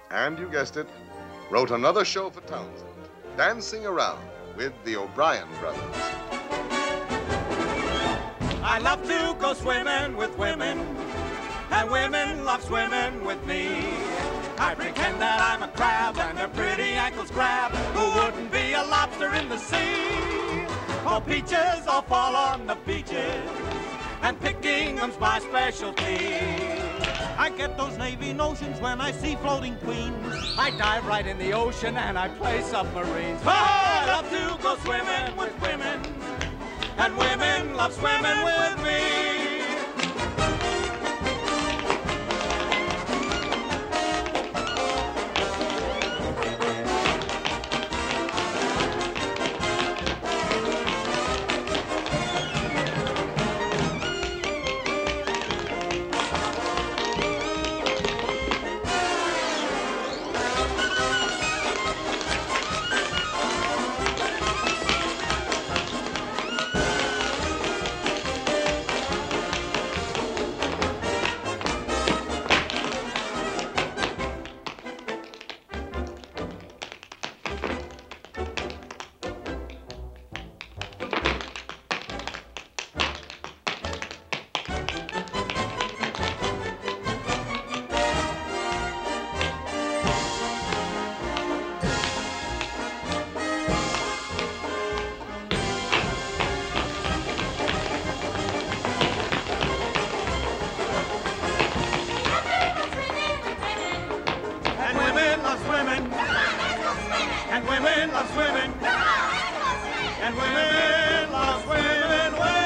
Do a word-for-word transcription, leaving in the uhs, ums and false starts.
And you guessed it, wrote another show for Townsend, Dancing Around with the O'Brien brothers. I love to go swimming with women, and women love swimming with me. I pretend that I'm a crab and their pretty ankles grab. Who wouldn't be a lobster in the sea? Oh, peaches all fall on the beaches, and picking them's my specialty. I get those Navy notions when I see floating queens. I dive right in the ocean and I play submarines. Oh, I love to go swimming with women, and women love swimming with me. And women love swimming. And women love swimming.